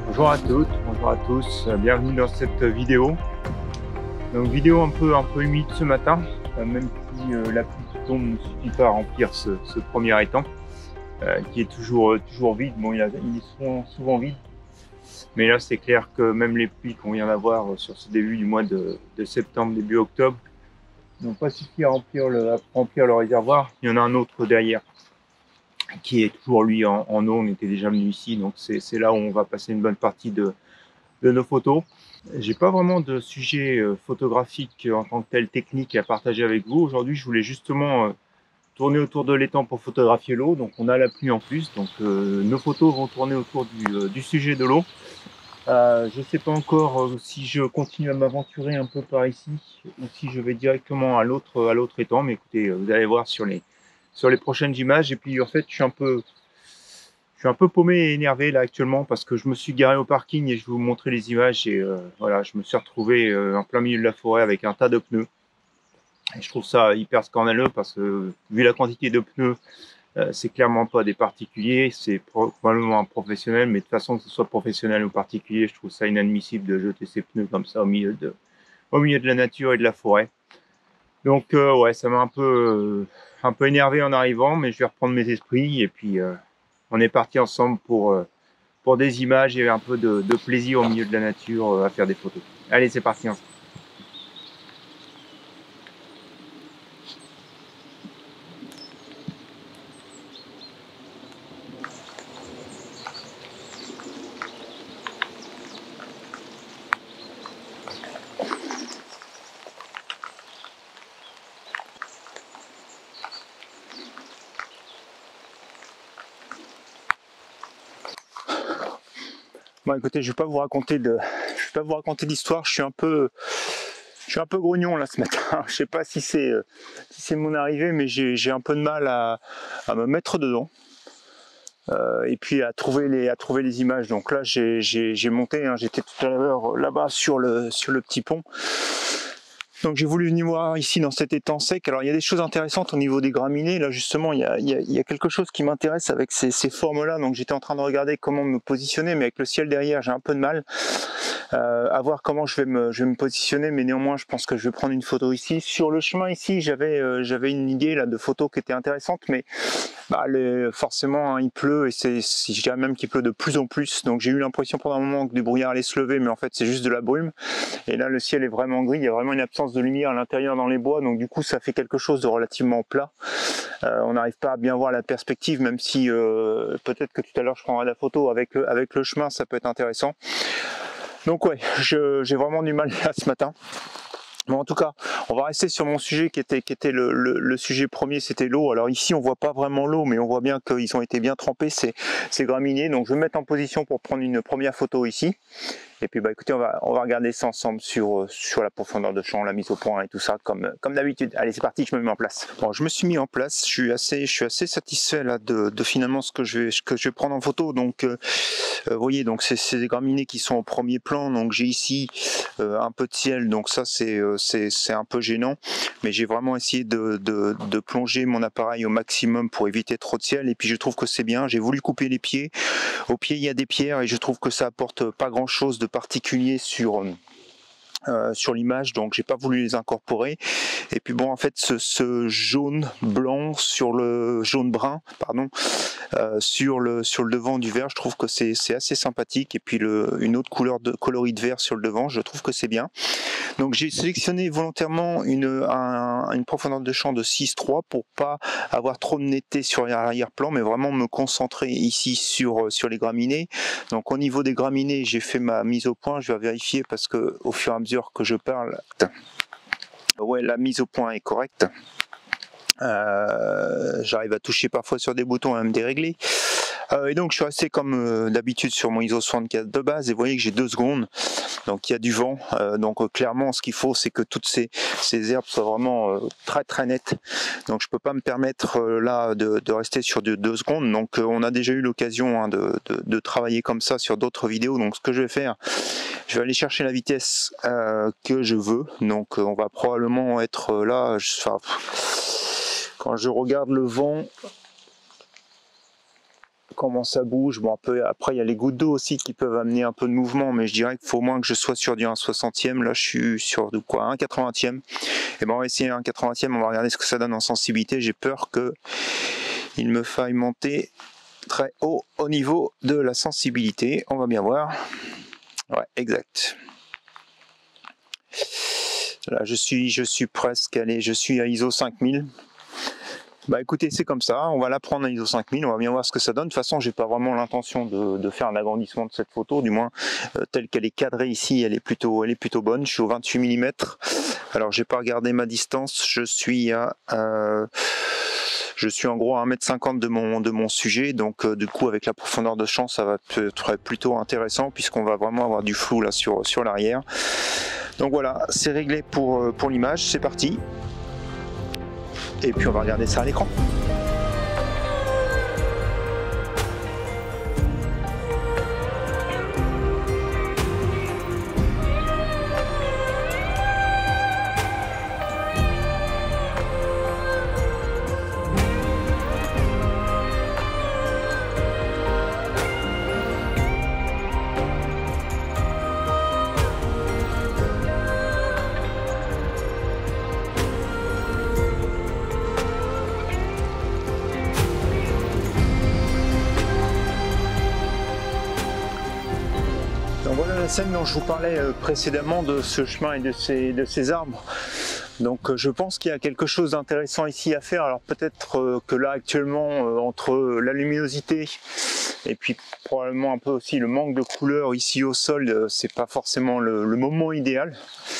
Bonjour à toutes, bonjour à tous, bienvenue dans cette vidéo. Donc vidéo un peu humide ce matin, même si la pluie qui tombe ne suffit pas à remplir ce premier étang, qui est toujours vide. Bon, il est souvent vide, mais là c'est clair que même les pluies qu'on vient d'avoir sur ce début du mois de septembre, début octobre, n'ont pas suffi à remplir le réservoir. Il y en a un autre derrière qui est toujours lui en eau. On était déjà venu ici, donc c'est là où on va passer une bonne partie de nos photos. J'ai pas vraiment de sujet photographique en tant que tel technique à partager avec vous. Aujourd'hui, je voulais justement tourner autour de l'étang pour photographier l'eau. Donc on a la pluie en plus, donc nos photos vont tourner autour du sujet de l'eau. Je sais pas encore si je continue à m'aventurer un peu par ici ou si je vais directement à l'autre étang. Mais écoutez, vous allez voir sur les prochaines images. Et puis en fait, je suis un peu paumé et énervé là actuellement parce que je me suis garé au parking et je vais vous montrer les images et voilà, je me suis retrouvé en plein milieu de la forêt avec un tas de pneus. Et je trouve ça hyper scandaleux parce que vu la quantité de pneus, c'est clairement pas des particuliers, c'est probablement un professionnel, mais de toute façon que ce soit professionnel ou particulier, je trouve ça inadmissible de jeter ces pneus comme ça au milieu de la nature et de la forêt. Donc ouais, ça m'a un peu énervé en arrivant, mais je vais reprendre mes esprits et puis on est parti ensemble pour des images et un peu de plaisir au milieu de la nature à faire des photos. Allez, c'est parti ensemble. Bon, écoutez, je vais pas vous raconter l'histoire. Je suis un peu grognon là ce matin. Je sais pas si c'est mon arrivée, mais j'ai un peu de mal à me mettre dedans. Et puis à trouver les images. Donc là, j'ai monté. Hein, j'étais tout à l'heure là-bas sur le petit pont. Donc j'ai voulu venir voir ici dans cet étang sec. Alors il y a des choses intéressantes au niveau des graminées. Là justement, il y a quelque chose qui m'intéresse avec ces formes-là. Donc j'étais en train de regarder comment me positionner, mais avec le ciel derrière, j'ai un peu de mal à voir comment je vais me positionner. Mais néanmoins, je pense que je vais prendre une photo ici. Sur le chemin ici, j'avais une idée là de photo qui était intéressante, mais forcément hein, il pleut et je dirais même qu'il pleut de plus en plus. Donc j'ai eu l'impression pendant un moment que du brouillard allait se lever, mais en fait c'est juste de la brume. Et là le ciel est vraiment gris, il y a vraiment une absence de lumière à l'intérieur dans les bois, donc du coup ça fait quelque chose de relativement plat. On n'arrive pas à bien voir la perspective, même si peut-être que tout à l'heure je prendrai la photo avec le chemin, ça peut être intéressant. Donc ouais, j'ai vraiment du mal là ce matin. Bon, en tout cas, on va rester sur mon sujet qui était le sujet premier, c'était l'eau. Alors ici, on voit pas vraiment l'eau, mais on voit bien qu'ils ont été bien trempés, ces graminées. Donc je vais me mettre en position pour prendre une première photo ici. Et puis bah écoutez, on va regarder ça ensemble sur la profondeur de champ, la mise au point et tout ça, comme d'habitude. Allez, c'est parti, je me mets en place. Bon, je me suis mis en place, je suis assez satisfait là de finalement ce que je vais prendre en photo. Donc vous voyez, donc c'est des graminées qui sont au premier plan. Donc j'ai ici un peu de ciel, donc ça c'est un peu gênant, mais j'ai vraiment essayé de plonger mon appareil au maximum pour éviter trop de ciel. Et puis je trouve que c'est bien. J'ai voulu couper les pieds. Au pied il y a des pierres et je trouve que ça apporte pas grand chose de particulier sur l'image, donc j'ai pas voulu les incorporer. Et puis bon, en fait ce jaune blanc sur le jaune brun pardon sur le devant du verre, je trouve que c'est assez sympathique. Et puis une autre couleur de coloris de vert sur le devant, je trouve que c'est bien. Donc j'ai sélectionné volontairement une profondeur de champ de 6,3 pour pas avoir trop de netteté sur l'arrière-plan, mais vraiment me concentrer ici sur les graminées. Donc au niveau des graminées, j'ai fait ma mise au point. Je vais vérifier parce que au fur et à mesure que je parle, ouais, la mise au point est correcte. J'arrive à toucher parfois sur des boutons et à me dérégler. Et donc je suis resté comme d'habitude sur mon ISO 64 de base et vous voyez que j'ai 2 secondes, donc il y a du vent, donc clairement ce qu'il faut c'est que toutes ces herbes soient vraiment très très nettes, donc je peux pas me permettre là de rester sur 2 secondes. Donc on a déjà eu l'occasion hein, de travailler comme ça sur d'autres vidéos. Donc ce que je vais faire, je vais aller chercher la vitesse que je veux. Donc on va probablement être là, quand je regarde le vent, comment ça bouge. Bon, après il y a les gouttes d'eau aussi qui peuvent amener un peu de mouvement, mais je dirais qu'il faut au moins que je sois sur du 1/60e. Là je suis sur de quoi, 1/80e. Et ben on va essayer 1/80e, on va regarder ce que ça donne en sensibilité. J'ai peur que il me faille monter très haut au niveau de la sensibilité. On va bien voir. Ouais, exact. Là je suis presque allé, je suis à ISO 5000. Bah écoutez, c'est comme ça, on va la prendre à ISO 5000, on va bien voir ce que ça donne. De toute façon, j'ai pas vraiment l'intention de faire un agrandissement de cette photo, du moins telle qu'elle est cadrée ici, elle est plutôt bonne. Je suis au 28 mm. Alors j'ai pas regardé ma distance, je suis en gros à 1,50 m de mon sujet, donc du coup avec la profondeur de champ ça va être plutôt intéressant puisqu'on va vraiment avoir du flou là sur l'arrière. Donc voilà, c'est réglé pour l'image, c'est parti. Et puis on va regarder ça à l'écran. Donc voilà la scène dont je vous parlais précédemment, de ce chemin et de ces arbres. Donc je pense qu'il y a quelque chose d'intéressant ici à faire. Alors peut-être que là actuellement, entre la luminosité et puis probablement un peu aussi le manque de couleur ici au sol, c'est pas forcément le moment idéal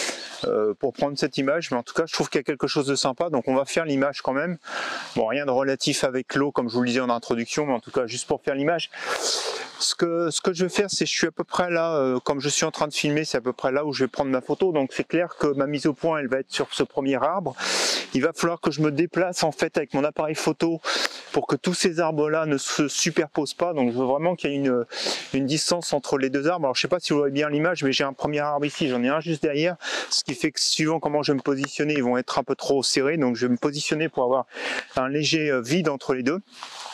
pour prendre cette image, mais en tout cas je trouve qu'il y a quelque chose de sympa, donc on va faire l'image quand même. Bon, rien de relatif avec l'eau comme je vous le disais en introduction, mais en tout cas juste pour faire l'image. Ce que je vais faire, c'est je suis à peu près là, comme je suis en train de filmer, c'est à peu près là où je vais prendre ma photo, donc c'est clair que ma mise au point elle va être sur ce premier arbre. Il va falloir que je me déplace en fait avec mon appareil photo pour que tous ces arbres là ne se superposent pas, donc je veux vraiment qu'il y ait une distance entre les deux arbres. Alors je sais pas si vous voyez bien l'image, mais j'ai un premier arbre ici, j'en ai un juste derrière, ce qui fait que suivant comment je vais me positionner, ils vont être un peu trop serrés, donc je vais me positionner pour avoir un léger vide entre les deux.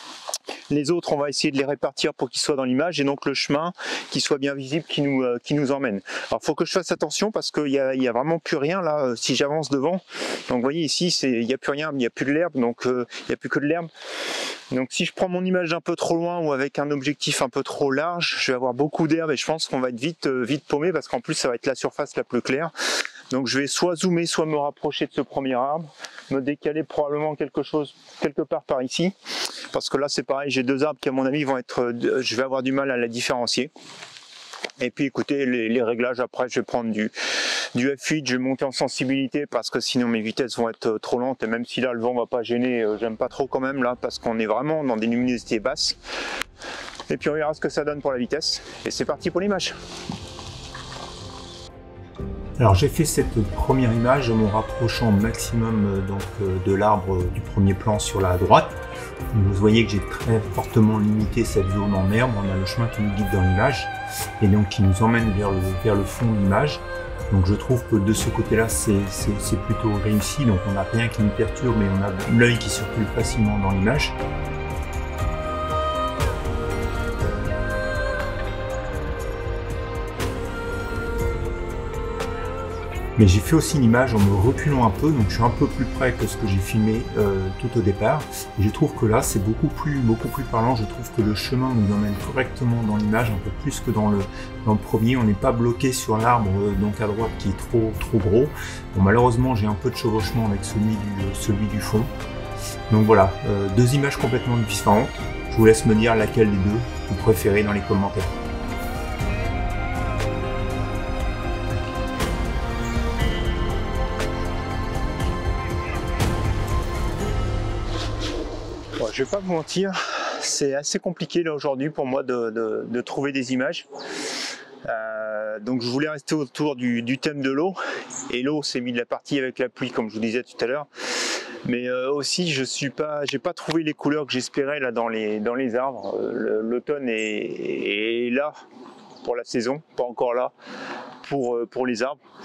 Les autres, on va essayer de les répartir pour qu'ils soient dans l'image, et donc le chemin qui soit bien visible, qui nous emmène. Alors il faut que je fasse attention parce qu'il y a vraiment plus rien là si j'avance devant. Donc vous voyez ici, il n'y a plus rien, il n'y a plus de l'herbe, donc il n'y a plus que de l'herbe. Donc si je prends mon image un peu trop loin ou avec un objectif un peu trop large, je vais avoir beaucoup d'herbe et je pense qu'on va être vite paumé parce qu'en plus ça va être la surface la plus claire. Donc je vais soit zoomer, soit me rapprocher de ce premier arbre, me décaler probablement quelque part par ici, parce que là c'est pareil, j'ai deux arbres qui à mon avis vont être, je vais avoir du mal à la différencier. Et puis écoutez, les réglages après, je vais prendre du F8, je vais monter en sensibilité parce que sinon mes vitesses vont être trop lentes, et même si là le vent va pas gêner, j'aime pas trop quand même là parce qu'on est vraiment dans des luminosités basses. Et puis on verra ce que ça donne pour la vitesse, et c'est parti pour l'image. Alors j'ai fait cette première image en me rapprochant au maximum de l'arbre du premier plan sur la droite. Vous voyez que j'ai très fortement limité cette zone en herbe. On a le chemin qui nous guide dans l'image et donc qui nous emmène vers le fond de l'image. Donc je trouve que de ce côté-là c'est plutôt réussi. Donc on n'a rien qui nous perturbe, mais on a l'œil qui circule facilement dans l'image. Mais j'ai fait aussi l'image en me reculant un peu, donc je suis un peu plus près que ce que j'ai filmé tout au départ. Et je trouve que là c'est beaucoup plus parlant. Je trouve que le chemin nous emmène correctement dans l'image, un peu plus que dans le premier. On n'est pas bloqué sur l'arbre donc à droite qui est trop gros. Bon, malheureusement j'ai un peu de chevauchement avec celui du fond. Donc voilà, deux images complètement différentes. Je vous laisse me dire laquelle des deux vous préférez dans les commentaires. Je vais pas vous mentir, c'est assez compliqué là aujourd'hui pour moi de trouver des images. Donc je voulais rester autour du thème de l'eau, et l'eau c'est mis de la partie avec la pluie comme je vous disais tout à l'heure. Mais aussi j'ai pas trouvé les couleurs que j'espérais là dans les arbres. L'automne est là pour la saison, pas encore là pour les arbres.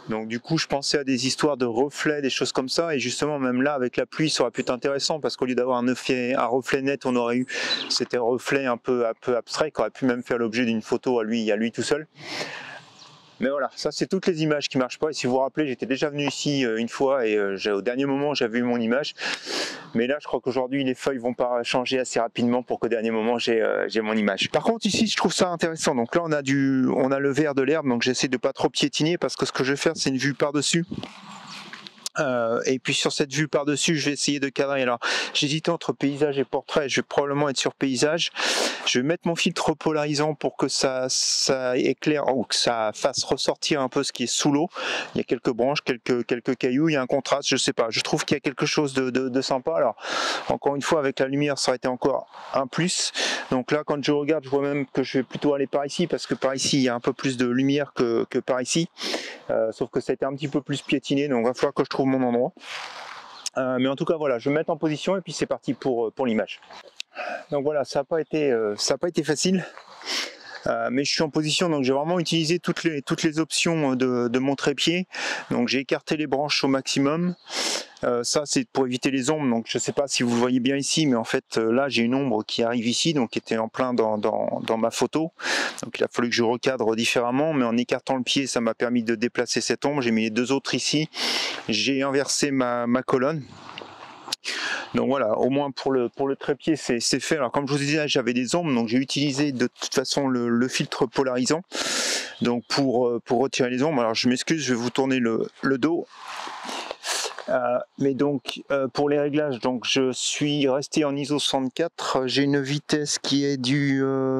Donc du coup je pensais à des histoires de reflets, des choses comme ça, et justement même là avec la pluie ça aurait pu être intéressant, parce qu'au lieu d'avoir un reflet net, on aurait eu cet reflet un peu abstrait qui aurait pu même faire l'objet d'une photo à lui tout seul. Mais voilà, ça c'est toutes les images qui marchent pas. Et si vous vous rappelez, j'étais déjà venu ici une fois et au dernier moment j'avais eu mon image. Mais là je crois qu'aujourd'hui les feuilles vont pas changer assez rapidement pour qu'au dernier moment j'ai mon image. Par contre ici je trouve ça intéressant. Donc là on a le vert de l'herbe, donc j'essaie de pas trop piétiner, parce que ce que je vais faire c'est une vue par-dessus. Et puis sur cette vue par-dessus, je vais essayer de cadrer. Alors j'hésitais entre paysage et portrait, je vais probablement être sur paysage. Je vais mettre mon filtre polarisant pour que ça éclaire, ou que ça fasse ressortir un peu ce qui est sous l'eau. Il y a quelques branches, quelques cailloux, il y a un contraste, je sais pas, je trouve qu'il y a quelque chose de sympa. Alors encore une fois avec la lumière ça aurait été encore un plus. Donc là quand je regarde, je vois même que je vais plutôt aller par ici, parce que par ici il y a un peu plus de lumière que par ici. Sauf que ça a été un petit peu plus piétiné, donc il va falloir que je trouve mon endroit. Mais en tout cas voilà, je vais me mettre en position et puis c'est parti pour l'image. Donc voilà, ça n'a pas été facile, mais je suis en position, donc j'ai vraiment utilisé toutes les options de mon trépied. Donc j'ai écarté les branches au maximum. Ça c'est pour éviter les ombres, donc je ne sais pas si vous le voyez bien ici, mais en fait là j'ai une ombre qui arrive ici, donc qui était en plein dans ma photo. Donc il a fallu que je recadre différemment, mais en écartant le pied ça m'a permis de déplacer cette ombre. J'ai mis les deux autres ici, j'ai inversé ma colonne. Donc voilà, au moins pour le trépied c'est fait. Alors comme je vous disais, j'avais des ombres, donc j'ai utilisé de toute façon le filtre polarisant, donc pour retirer les ombres. Alors je m'excuse, je vais vous tourner le dos. Mais donc pour les réglages, donc je suis resté en ISO 64. J'ai une vitesse qui est du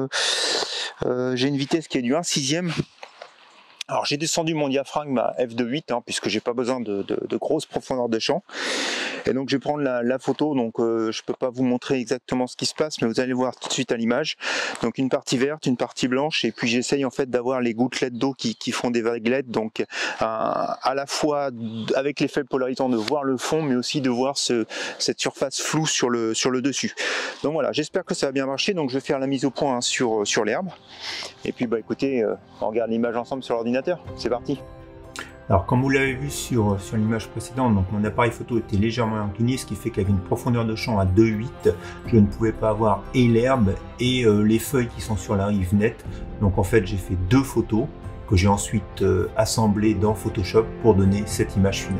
1/6. Alors j'ai descendu mon diaphragme à f2.8 puisque j'ai pas besoin de grosses profondeurs de champ. Et donc je vais prendre la photo, donc je peux pas vous montrer exactement ce qui se passe, mais vous allez voir tout de suite à l'image. Donc une partie verte, une partie blanche, et puis j'essaye en fait d'avoir les gouttelettes d'eau qui font des vaguelettes, donc à la fois avec l'effet polarisant de voir le fond, mais aussi de voir cette surface floue sur le dessus. Donc voilà, j'espère que ça va bien marcher. Donc je vais faire la mise au point sur l'herbe. Et puis bah écoutez, on regarde l'image ensemble sur l'ordinateur. C'est parti. Alors comme vous l'avez vu sur l'image précédente, donc mon appareil photo était légèrement incliné, ce qui fait qu'avec une profondeur de champ à 2.8, je ne pouvais pas avoir et l'herbe et les feuilles qui sont sur la rive nette. Donc en fait j'ai fait deux photos que j'ai ensuite assemblées dans Photoshop pour donner cette image finale.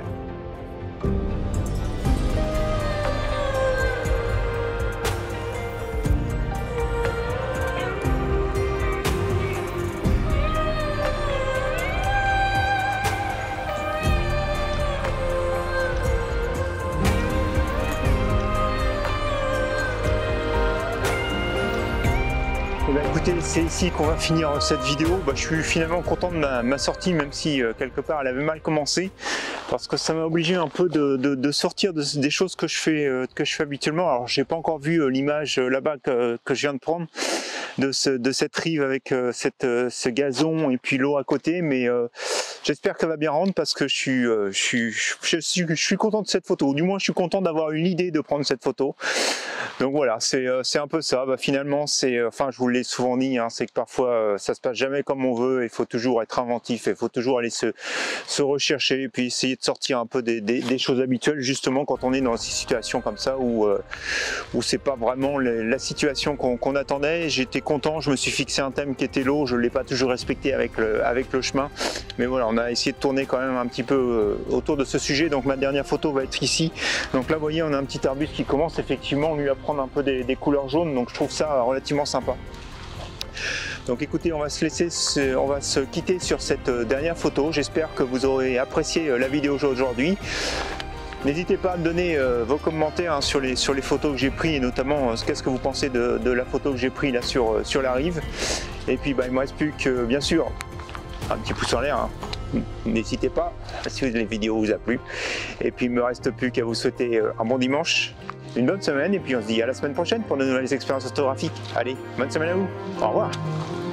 Écoutez, c'est ici qu'on va finir cette vidéo. Je suis finalement content de ma sortie, même si quelque part elle avait mal commencé, parce que ça m'a obligé un peu de sortir des choses que je fais habituellement. Alors j'ai pas encore vu l'image là-bas que je viens de prendre de cette rive avec ce gazon et puis l'eau à côté, mais j'espère qu'elle va bien rendre, parce que je suis content de cette photo, ou du moins je suis content d'avoir eu l'idée de prendre cette photo. Donc voilà, c'est un peu ça. Finalement, enfin je vous l'ai souvent dit, c'est que parfois ça se passe jamais comme on veut. Il faut toujours être inventif, il faut toujours aller se rechercher, et puis essayer de sortir un peu des choses habituelles, justement quand on est dans ces situations comme ça où c'est pas vraiment la situation qu'on attendait. J'étais content, je me suis fixé un thème qui était l'eau, je l'ai pas toujours respecté avec le chemin, mais voilà, on a essayé de tourner quand même un petit peu autour de ce sujet. Donc ma dernière photo va être ici. Donc là vous voyez, on a un petit arbuste qui commence effectivement lui à prendre un peu des couleurs jaunes, donc je trouve ça relativement sympa. Donc écoutez, on va se quitter sur cette dernière photo. J'espère que vous aurez apprécié la vidéo aujourd'hui. N'hésitez pas à me donner vos commentaires sur les photos que j'ai prises, et notamment qu'est-ce que vous pensez de la photo que j'ai prise là sur la rive. Et puis il ne me reste plus que, bien sûr, un petit pouce en l'air. N'hésitez pas si la vidéo vous a plu. Et puis il ne me reste plus qu'à vous souhaiter un bon dimanche, une bonne semaine, et puis on se dit à la semaine prochaine pour de nouvelles expériences photographiques. Allez, bonne semaine à vous, au revoir.